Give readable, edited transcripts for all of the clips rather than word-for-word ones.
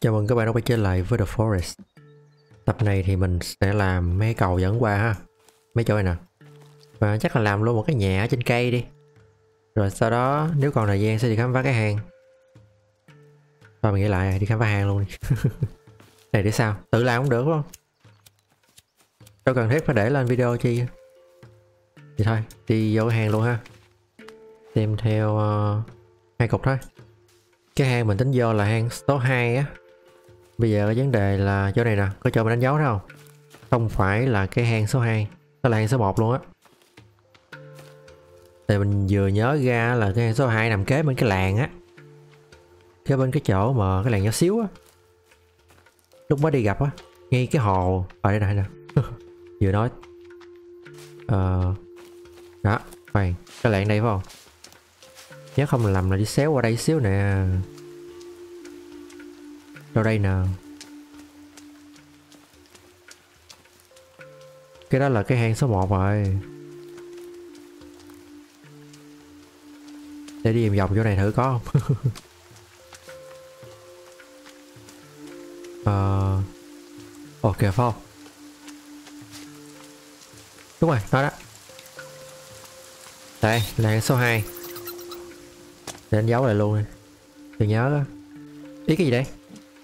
Chào mừng các bạn đã quay trở lại với The Forest. Tập này thì mình sẽ làm mấy cầu dẫn qua ha. Mấy chỗ này nè. Và chắc là làm luôn một cái nhà ở trên cây đi. Rồi sau đó nếu còn thời gian sẽ đi khám phá cái hang. Thôi mình nghĩ lại đi khám phá hang luôn đi. Này để sao? Tự làm cũng được đúng không? Đâu cần thiết phải để lên video chi. Thì thôi, đi vô cái hang luôn ha. Tìm theo hai cục thôi. Cái hang mình tính vô là hang số 2 á. Bây giờ cái vấn đề là chỗ này nè, có cho mình đánh dấu đó không? Không phải là cái hang số 2, đó là hang số 1 luôn á. Tại mình vừa nhớ ra là cái hang số 2 nằm kế bên cái làng á. Kế bên cái chỗ mà cái làng nhỏ xíu á. Lúc mới đi gặp á, ngay cái hồ. Ở đây nè. Vừa nói. Đó, khoan, cái làng đây phải không? Nhớ không lầm là đi xéo qua đây xíu nè. Đâu đây nè. Cái đó là cái hang số 1 rồi. Để đi vòng chỗ này thử có không. Ok phải không? Đúng rồi, đó đó. Đây là hang số 2. Để đánh dấu lại luôn đi. Đừng nhớ đó. Ý cái gì đây?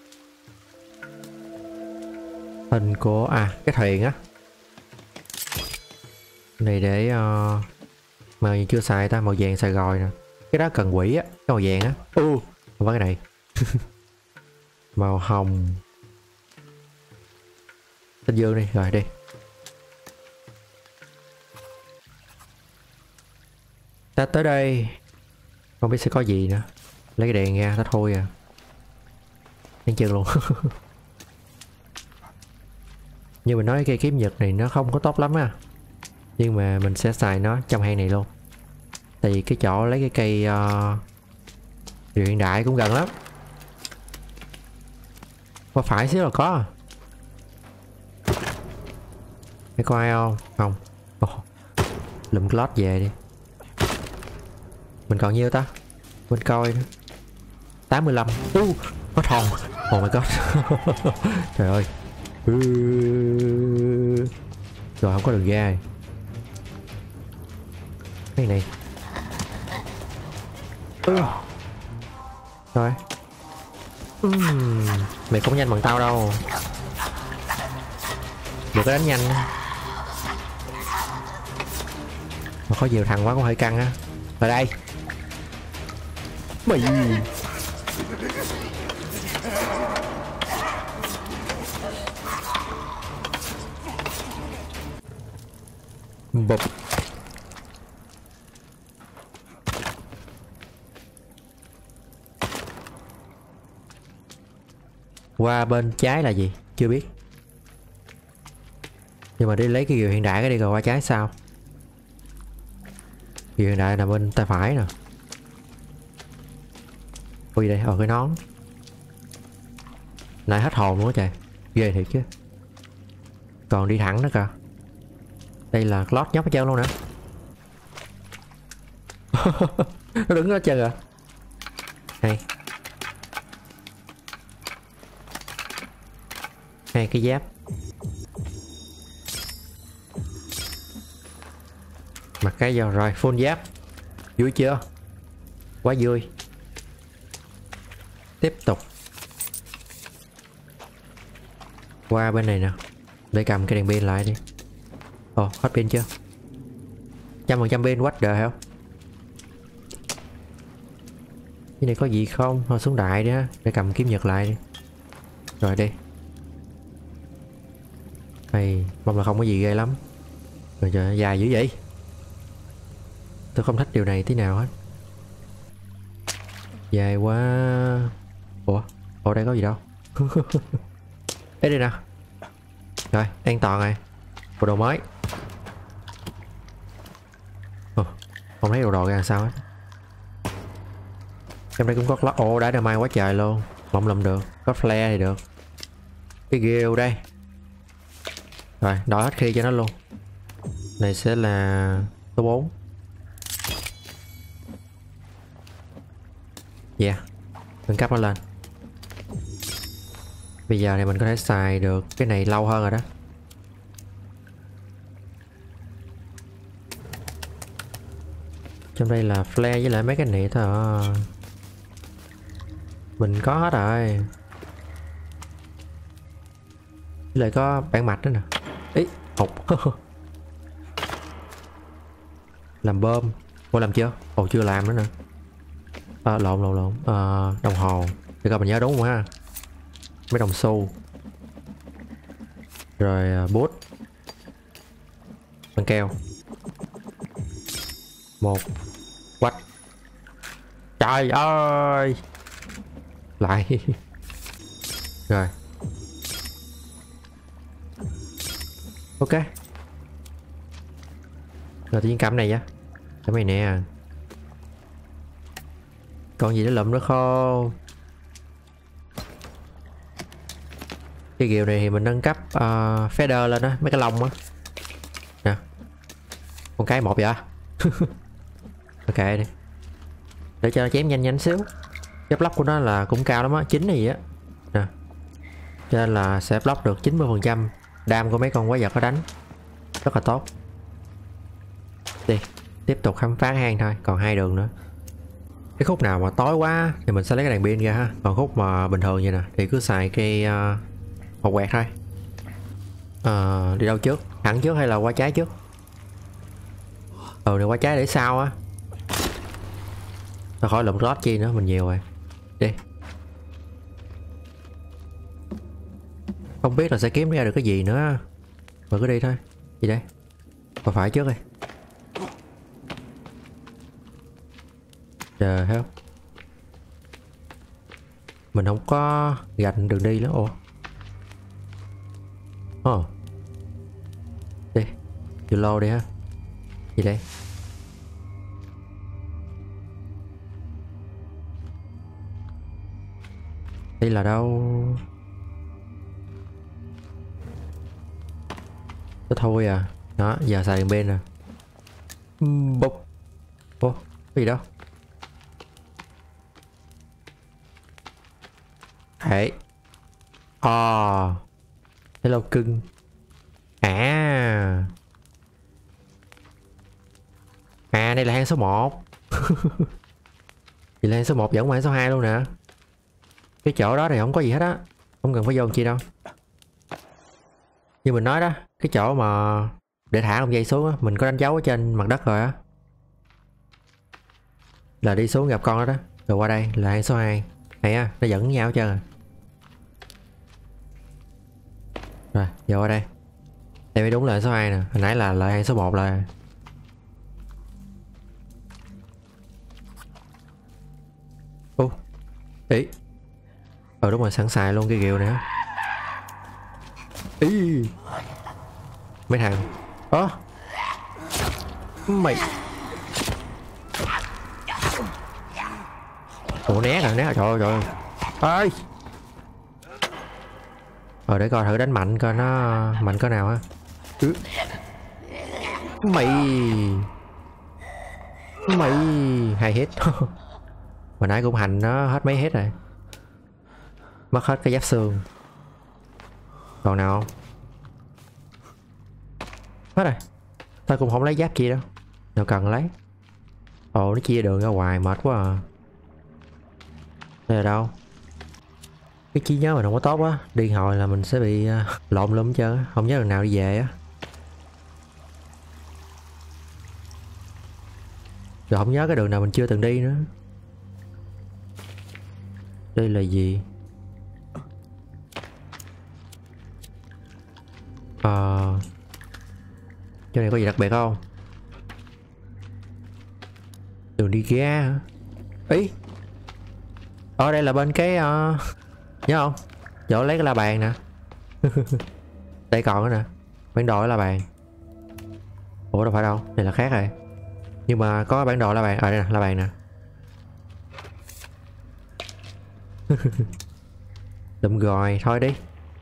Hình của cái thuyền á. Này để màu gì chưa xài ta, màu vàng xài rồi nè. Cái đó cần quỷ á, cái màu vàng á. Không phải cái này. Màu hồng. Tên dương đi, rồi đi. Ta tới đây. Không biết sẽ có gì nữa. Lấy cái đèn ra, ta thôi à. Đánh chân luôn. Như mình nói cây kiếm nhật này nó không có tốt lắm á. Nhưng mà mình sẽ xài nó trong hang này luôn. Tại vì cái chỗ lấy cái cây hiện đại cũng gần lắm. Qua phải xíu là có. Thấy có ai không? Không. Lụm lót về đi. Mình còn nhiêu ta? Mình coi nữa. 85. Có thòng. Oh my god. Trời ơi. Rồi không có đường ra. Cái này. Rồi. Mày không nhanh bằng tao đâu. Được cái đánh nhanh. Mà có nhiều thằng quá cũng hơi căng á. Ở đây. Mày. Bụp. Qua bên trái là gì? Chưa biết. Nhưng mà đi lấy cái diều hiện đại cái đi rồi qua trái sao? Diều hiện đại là bên tay phải nè. Ui đây, cái nón. Lại hết hồn luôn á trời. Ghê thiệt chứ. Còn đi thẳng nữa kìa. Đây là lót nhóc hết trơn luôn nè. Nó đứng đó chơi à. Hay. Hai cái giáp. Mặc cái vào rồi, full giáp. Vui chưa? Quá vui. Tiếp tục. Qua bên này nè. Để cầm cái đèn pin lại đi. Hết pin chưa? 100% pin, what the hell? Cái này có gì không? Thôi xuống đại đi ha. Để cầm kiếm nhật lại đi. Rồi đi. Hay, mong là không có gì ghê lắm. Rồi trời, dài dữ vậy. Tôi không thích điều này tí nào hết. Dài quá. Ủa đây có gì đâu. Ê đây nè. Rồi, an toàn rồi. Bộ đồ mới. Không thấy đồ ra làm sao hết. Trong đây cũng có lót. Đã mai quá trời luôn. Mong làm được. Có flare thì được. Cái ghiêu đây. Rồi, đòi hết khi cho nó luôn. Này sẽ là số 4. Nâng cấp nó lên. Bây giờ thì mình có thể xài được cái này lâu hơn rồi đó. Trong đây là flare với lại mấy cái này thôi à. Mình có hết rồi. Với lại có bản mạch nữa nè. Ý, hụt. Làm bơm. Ủa làm chưa? Ồ chưa làm nữa nè. Lộn. Đồng hồ. Để coi mình nhớ đúng không ha. Mấy đồng xu. Rồi bút. Băng keo. Một quách. Trời ơi. Lại. Rồi. Ok. Rồi tự nhiên cầm này vậy. Cái này nè. Còn gì để lụm nữa không? Cái kiều này thì mình nâng cấp feather lên á, mấy cái lông á. Nè. Con cái một vậy. Ok đi. Để cho nó chém nhanh xíu. Cái block của nó là cũng cao lắm á, 9 này á. Nè. Cho nên là sẽ block được 90% đam của mấy con quái vật nó đánh. Rất là tốt. Đi. Tiếp tục khám phá hang thôi, còn 2 đường nữa. Cái khúc nào mà tối quá thì mình sẽ lấy cái đèn pin ra ha. Còn khúc mà bình thường vậy nè thì cứ xài cái hộp quẹt thôi. Đi đâu trước? Thẳng trước hay là qua trái trước? Này qua trái để sau á. Nó khỏi lụm rót chi nữa, mình nhiều rồi. Đi. Không biết là sẽ kiếm ra được cái gì nữa. Mà cứ đi thôi. Gì đây? Qua phải trước đi. Chờ help. Mình không có gạch đường đi nữa. Ồ. Đi. Vô lô đi ha. Gì đây? Đây là đâu? Đó thôi à. Đó, giờ xài đèn pin nè. Bốc. Ồ, cái gì đâu? Hey. Hello cưng. Đây là hang số 1. Vậy là hang số 1 dẫn qua hang số 2 luôn nè. Cái chỗ đó thì không có gì hết á. Không cần phải vô chi đâu. Như mình nói đó, cái chỗ mà để thả con dây xuống á, mình có đánh dấu ở trên mặt đất rồi á. Là đi xuống gặp con đó đó. Rồi qua đây là hang số 2. Này á, nó dẫn nhau hết trơn rồi. Rồi, vô qua đây. Đây mới đúng là hang số 2 nè. Hồi nãy là hang số 1 là. Ý. Đúng rồi, sẵn sàng luôn cái kiều nữa. Ý. Mấy thằng. Mày. Ủa né rồi, trời ơi. Ơi. Để coi thử đánh mạnh coi nó mạnh cỡ nào á. Mày hay hết. Hồi nãy cũng hành nó hết mấy hết rồi. Mất hết cái giáp xương. Còn nào không? Hết rồi. Tao cũng không lấy giáp chi đâu. Đâu cần lấy. Nó chia đường ra ngoài mệt quá à. Đây là đâu? Cái trí nhớ mình không có tốt á. Đi hồi là mình sẽ bị lộn lum hết trơn á. Không nhớ đường nào đi về á. Rồi không nhớ cái đường nào mình chưa từng đi nữa. Đây là gì? Chỗ này có gì đặc biệt không? Đường đi ga hả? Ý. Đây là bên cái nhớ không? Chỗ lấy cái la bàn nè. Đây còn nữa nè. Bản đồ la bàn. Ủa đâu phải đâu, này là khác rồi. Nhưng mà có bản đồ la bàn. Đây nè, la bàn nè. Đụng rồi, thôi đi.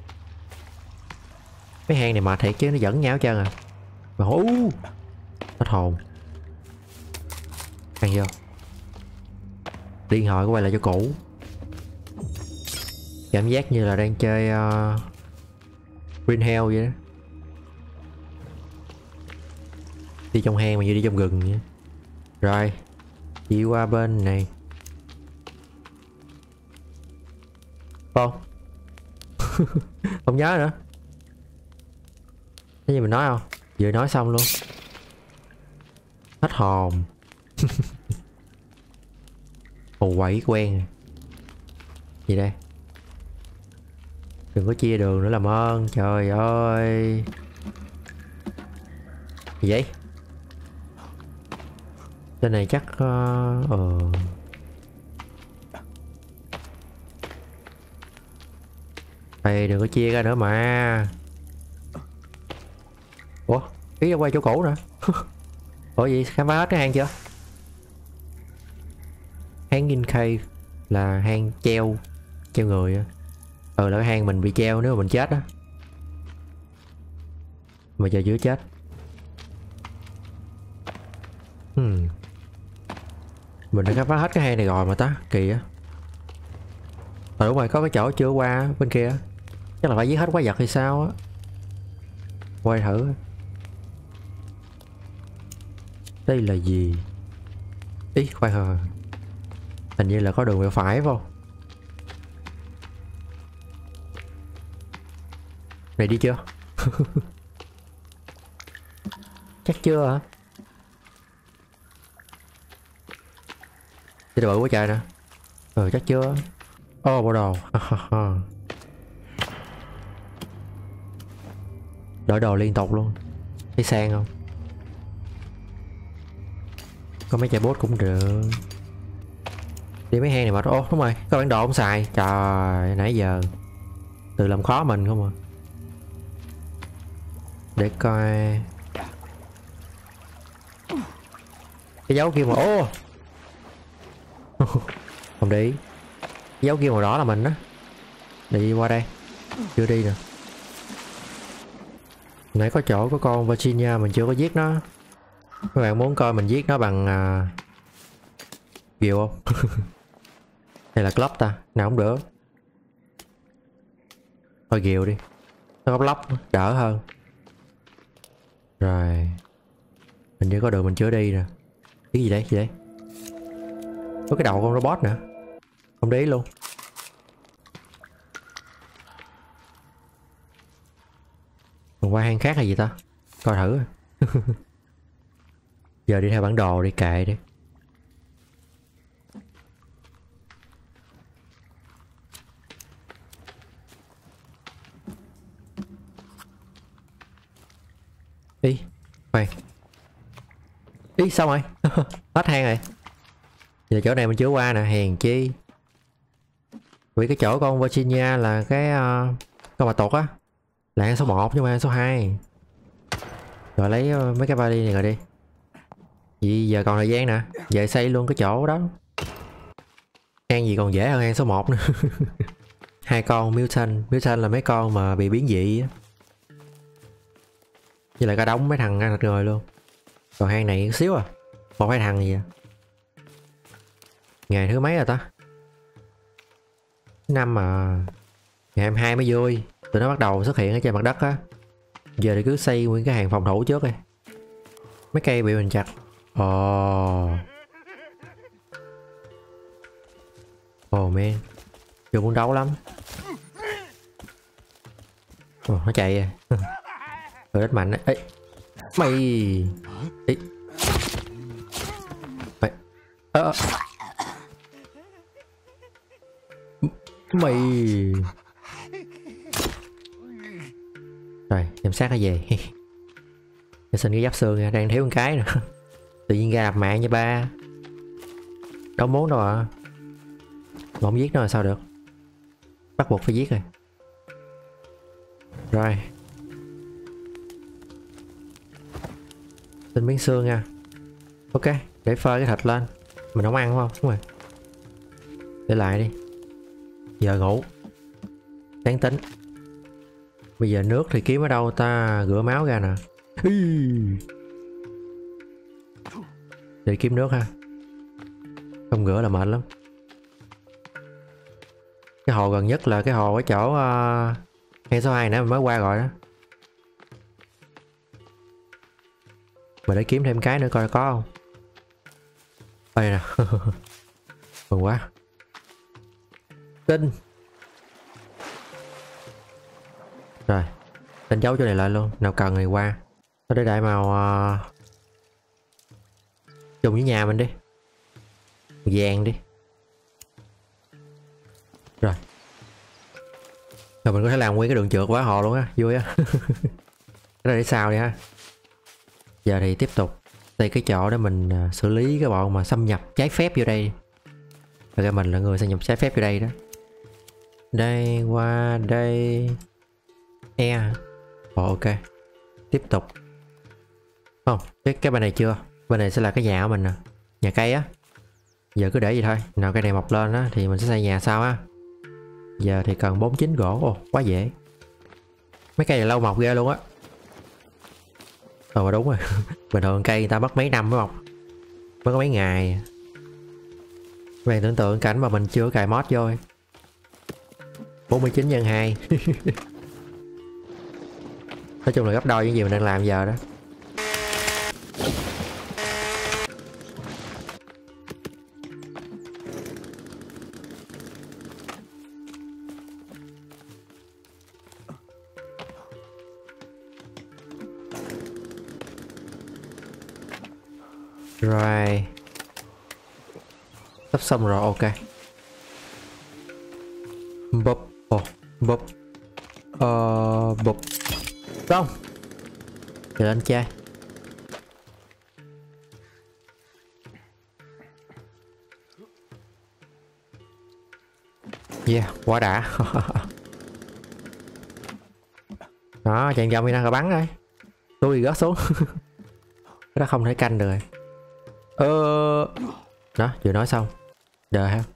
Mấy hang này mệt thiệt chứ, nó dẫn nhau hết trơn à. Mà hết hồn. Ăn vô. Điện thoại của quay lại cho cũ. Cảm giác như là đang chơi Green Hell vậy đó. Đi trong hang mà như đi trong rừng vậy. Rồi đi qua bên này. Không. Không nhớ nữa. Cái gì mình nói không? Vừa nói xong luôn. Hết hồn. Ồ quậy quen. Gì đây? Đừng có chia đường nữa làm ơn. Trời ơi. Gì vậy? Tên này chắc Ê, đừng có chia ra nữa mà. Ủa? Ý ra quay chỗ cũ nữa. Ủa gì? Khám phá hết cái hang chưa? Hanging cave là hang treo người á. Là cái hang mình bị treo nếu mà mình chết á. Mà giờ chưa chết. Mình đã khám phá hết cái hang này rồi mà ta. Kỳ á. Đúng rồi, có cái chỗ chưa qua bên kia. Chắc là phải giết hết quái vật hay sao á. Quay thử. Đây là gì? Ý khoan hờ. Hình như là có đường về phải phải không? Này đi chưa? Chắc chưa hả? Đi bự quá trời nè. Chắc chưa. Bộ đồ. Đổi đồ liên tục luôn. Thấy sang không? Có mấy chai bốt cũng được. Đi mấy hang này mà. Đúng rồi, có bản đồ không xài. Trời, nãy giờ tự làm khó mình không à. Để coi. Cái dấu kia mà. Không để ý. Cái dấu kia màu đỏ là mình đó. Đi qua đây. Chưa đi nè. Nãy có chỗ có con Virginia mình chưa có giết nó. Các bạn muốn coi mình giết nó bằng Ghiều không? Hay là Glock ta? Nào cũng được. Thôi Ghiều đi. Nó có Glock đỡ hơn. Rồi. Hình như có đường mình chưa đi nè. Cái gì đấy? Gì đấy? Có cái đầu con robot nữa. Không để ý luôn. Còn qua hang khác hay gì ta? Coi thử. Giờ đi theo bản đồ đi, kệ đi. Ý, khoan. Ý xong rồi. Hết hang rồi. Giờ chỗ này mình chưa qua nè, hèn chi. Vì cái chỗ con Virginia là cái con bà tuột á. Là hang số 1 chứ không phải hang số 2. Rồi lấy mấy cái vali này rồi đi. Vì giờ còn thời gian nè. Về xây luôn cái chỗ đó. Hang gì còn dễ hơn hang số 1 nữa. Hai con mutant. Mutant là mấy con mà bị biến dị á. Với lại cả đống mấy thằng ăn thịt người luôn. Còn hang này xíu à. Một hai thằng gì à. Ngày thứ mấy rồi ta? Năm à. Ngày 22 mới vui. Tụi nó bắt đầu xuất hiện ở trên mặt đất á. Giờ thì cứ xây nguyên cái hàng phòng thủ trước đi. Mấy cây bị mình chặt. Man. Chưa muốn đấu lắm. Nó chạy à. Rồi rất mạnh á. Ê. Mày. Ê. Mày. Mày. Rồi em sát nó về. Để xin cái giáp xương nha. Đang thiếu một cái nữa. Tự nhiên ra đạp mạng nha ba. Đâu muốn đâu à. Mà không giết nó là sao được. Bắt buộc phải giết rồi. Rồi. Xin miếng xương nha. Ok, để phơi cái thịt lên. Mình không ăn đúng không? Đúng rồi. Để lại đi. Giờ ngủ. Đáng tính. Bây giờ nước thì kiếm ở đâu ta? Rửa máu ra nè. Để kiếm nước ha. Không rửa là mệt lắm. Cái hồ gần nhất là cái hồ ở chỗ ngay số 2 nữa mình mới qua rồi đó. Mình để kiếm thêm cái nữa coi có không. Đây nè. Mừng quá. Kinh. Rồi đánh dấu chỗ này lại luôn, nào cần thì qua. Ở đây đại màu dùng với nhà mình đi, vàng đi. Rồi mình có thể làm nguyên cái đường trượt quá hồ luôn á, vui á. Cái này để sao đi ha. Giờ thì tiếp tục đây cái chỗ để mình xử lý cái bọn mà xâm nhập trái phép vô đây. Rồi mình là người xâm nhập trái phép vô đây đó. Đây qua đây e. Ok tiếp tục. Không cái bên này chưa, bên này sẽ là cái nhà của mình nè, nhà cây á. Giờ cứ để vậy thôi, nào cây này mọc lên á thì mình sẽ xây nhà sau á. Giờ thì cần 49 gỗ. Ồ quá dễ, mấy cây này lâu mọc ghê luôn á. Mà đúng rồi. Bình thường cây người ta mất mấy năm mới mọc, mới có mấy ngày. Bạn tưởng tượng cảnh mà mình chưa cài mod vô. 49 nhân 2. Nói chung là gấp đôi những gì mình đang làm giờ đó. Rồi sắp xong rồi. Ok bụp. Bụp bụp xong. Chờ anh trai. Yeah quá đã. Đó chàng dòng đang bắn rồi, tôi rớt xuống. Cái đó không thể canh được rồi. Đó vừa nói xong đợi ha.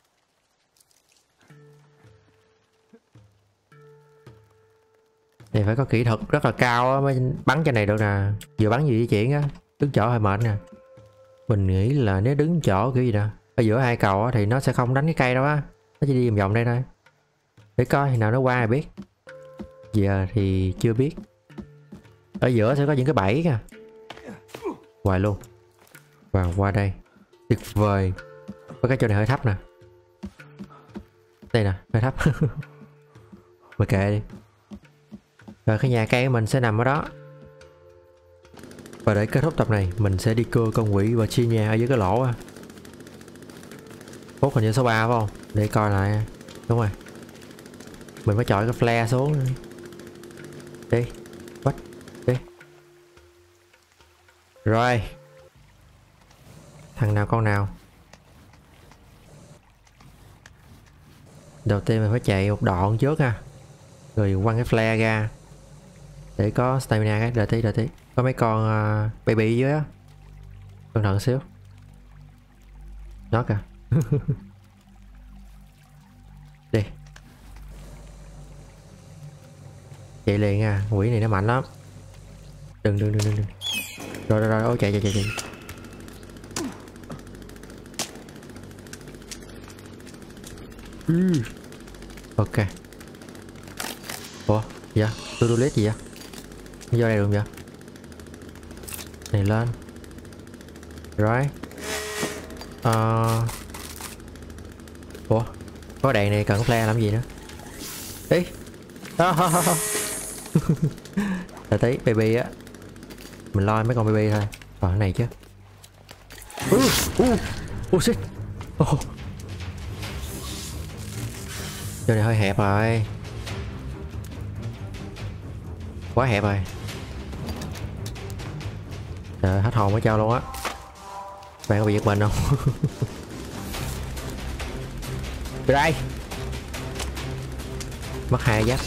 Thì phải có kỹ thuật rất là cao mới bắn cái này được nè. Vừa bắn vừa di chuyển á, đứng chỗ hơi mệt nè. Mình nghĩ là nếu đứng chỗ kiểu gì nè ở giữa hai cầu á, thì nó sẽ không đánh cái cây đâu á, nó chỉ đi vòng vòng đây thôi. Để coi thì nào nó qua thì biết. Giờ thì chưa biết. Ở giữa sẽ có những cái bẫy kìa. Hoài luôn. Và qua đây. Tuyệt vời. Có cái chỗ này hơi thấp nè. Đây nè, hơi thấp. Mà kệ đi. Rồi cái nhà cây của mình sẽ nằm ở đó. Và để kết thúc tập này mình sẽ đi cưa con quỷ Virginia ở dưới cái lỗ á. Phút hình như số 3 phải không? Để coi lại. Đúng rồi. Mình phải chọi cái flare xuống. Đi. Bắt. Đi. Rồi. Thằng nào con nào. Đầu tiên mình phải chạy một đoạn trước ha. Rồi quăng cái flare ra. Để có stamina cái. Đợi tí. Có mấy con baby dưới á. Cẩn thận xíu. Nó kìa. Đi. Chạy liền nha. Quỷ này nó mạnh lắm. Đừng. Rồi. Ôi chạy. Ok. Ủa dạ tôi lết gì vậy? Vô đây được không vậy? Này lên. Rồi. Ủa có đèn này cần flare làm gì nữa? Ý. Đợi tí baby á. Mình lo mấy con baby thôi. Còn cái này chứ. Shit. Chỗ này hơi hẹp rồi. Quá hẹp rồi. Trời hết hồn với trâu luôn á. Bạn có bị giật mình không? Từ đây. Mất 2 giáp.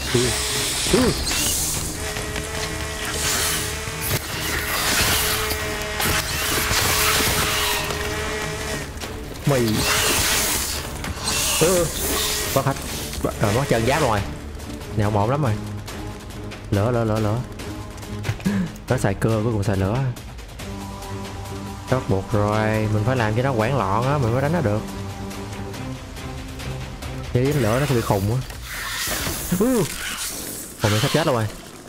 Mày. Mất hết. Rồi mất chân giáp rồi. Này không ổn lắm rồi. Lửa. Nó xài cưa cuối cùng xài lửa. Bắt buộc rồi. Mình phải làm cho nó quảng loạn á. Mình mới đánh nó được. Nếu dính lửa nó sẽ bị khùng á. Còn mình sắp chết rồi.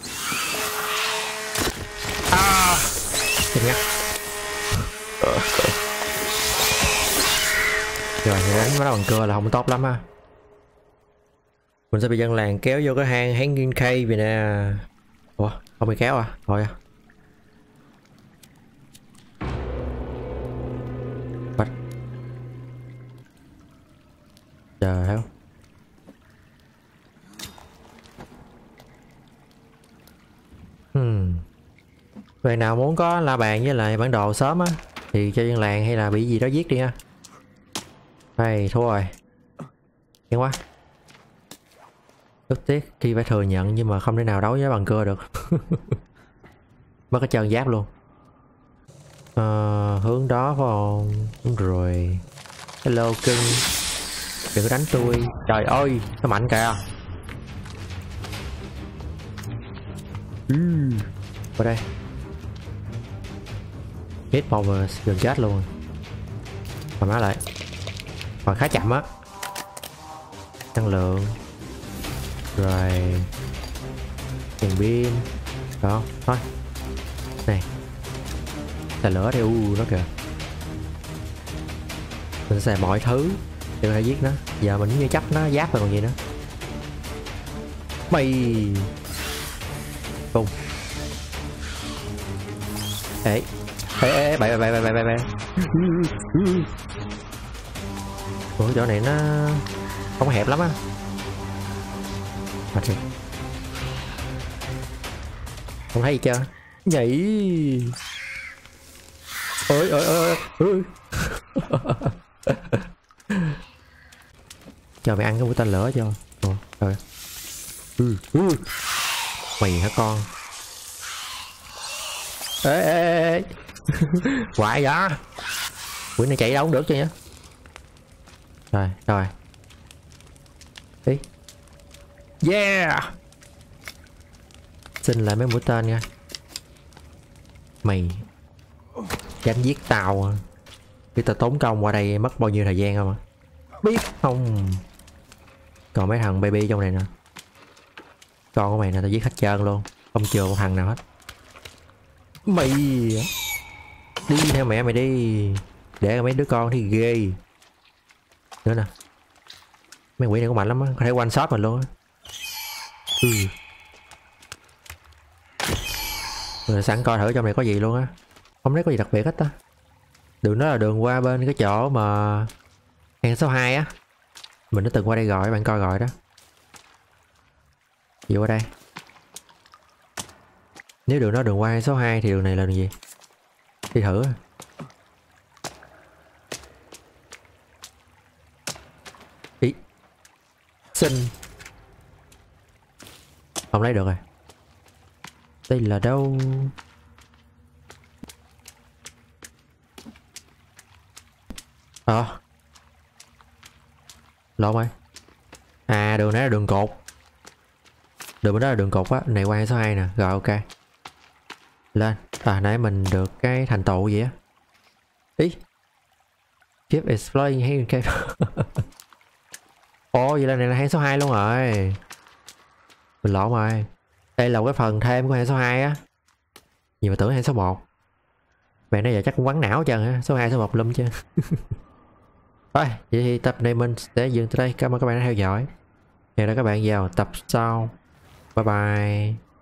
Đừng ngắt. Rồi thì đánh nó bằng cưa là không tốt lắm ha. Mình sẽ bị dân làng kéo vô cái hang Hanging Cave vì nè. Ủa không bị kéo à? Thôi à. Bắt. Chờ theo. Bạn nào muốn có la bàn với lại bản đồ sớm á thì cho dân làng hay là bị gì đó giết đi ha. Đây thua rồi. Nhanh quá. Rất tiếc khi phải thừa nhận nhưng mà không thể nào đấu với bằng cưa được. Mất cái chân giáp luôn. Hướng đó phải không? Đúng rồi. Hello cưng. Đừng có đánh tôi. Trời ơi nó mạnh kìa. Vào đây. Hit một gần chết luôn. Còn nó lại. Còn khá chậm á. Năng lượng. Rồi. Đèn pin. Đó. Thôi. Này. Xài lửa đi. Nó kìa. Mình xài mọi thứ để có thể giết nó. Giờ mình như chấp nó giáp rồi còn gì nữa. Mày. Bùng. Ê. Ê bậy. Ủa chỗ này nó không hẹp lắm á. Mà thì không thấy gì chưa. Nhảy. Ôi. Cho mày ăn cái mũi tên lửa cho. Rồi. Mày hả con. Ê. Hoài vậy. Quỷ này chạy đâu cũng được chứ nhá. Rồi. Đi. Yeah. Xin lại mấy mũi tên nha. Mày dám giết tao. Biết tao tốn công qua đây mất bao nhiêu thời gian không ạ? Biết không. Còn mấy thằng baby trong này nè. Con của mày nè tao giết hết trơn luôn. Không chừa một thằng nào hết. Mày đi theo mẹ mày đi. Để mấy đứa con thì ghê. Nữa nè. Mấy quỷ này có mạnh lắm á. Có thể one shot mình luôn á. Rồi sẵn coi thử trong này có gì luôn á. Không thấy có gì đặc biệt hết ta. Đường đó là đường qua bên cái chỗ mà hang số 2 á. Mình đã từng qua đây rồi, bạn coi rồi đó. Đi qua đây. Nếu đường đó đường qua hang số 2 thì đường này là đường gì? Đi thử. Ý. Xin. Không lấy được rồi. Đây là đâu? Lộn ơi. À đường này là đường cột. Đường bên đó là đường cột á. Này qua số 2 nè. Rồi ok. Lên. Nãy mình được cái thành tựu gì á. Ý. Keep exploring hidden cave. Ồ vậy là này là hang số 2 luôn rồi. Mình lộn rồi. Đây là cái phần thêm của hang số 2 á. Nhìn mà tưởng hang số 1. Mẹ nói giờ chắc cũng quắn não hết trơn á. Số 2 số 1 lum chứ. Thôi, vậy thì tập này mình sẽ dừng tới đây. Cảm ơn các bạn đã theo dõi. Hẹn gặp lại các bạn vào tập sau. Bye bye.